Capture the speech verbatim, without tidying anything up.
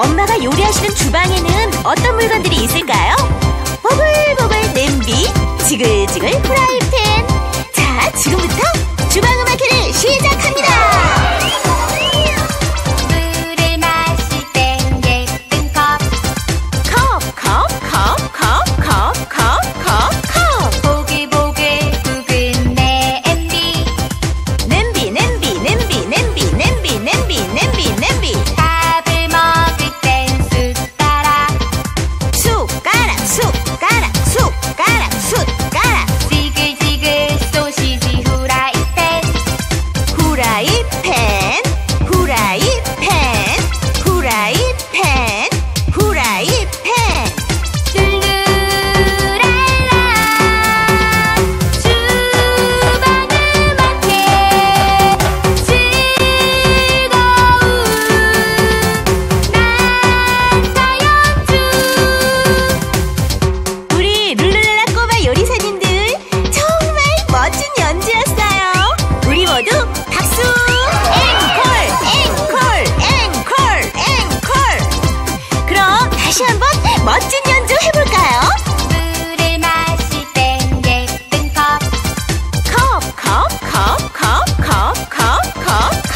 엄마가 요리하시는 주방에는 어떤 물건들이 있을까요? 보글보글 냄비, 지글지글 프라이팬. 자, 지금부터 주방 음악회를 시작합니다. 물을 마실 땐 예쁜 컵, 컵, 컵, 컵, 컵, 컵, 컵, 컵, 컵. 보글보글 굵은 냄비, 냄비, 냄비, 냄비, 냄비, 냄비, 냄비, 냄비, 냄비. 밥을 먹을 땐 숟가락, 숟가락, 숟가락, 숟가락, 숟가락. 지글지글 소시지 후라이팬, 후라이팬, 후라이팬, 후라이팬, 후라이팬. 룰루랄라 주방 음악회 즐거운 난타연주. 우리 룰루랄라 꼬마 요리사님들 정말 멋진 연주였어요. 우리 모두 박수! 앵콜! 앵콜! 앵콜! 앵콜! 그럼 다시 한번 멋진 연주 해볼까요? 물을 마실 땐 예쁜 컵, 컵, 컵, 컵, 컵, 컵, 컵, 컵,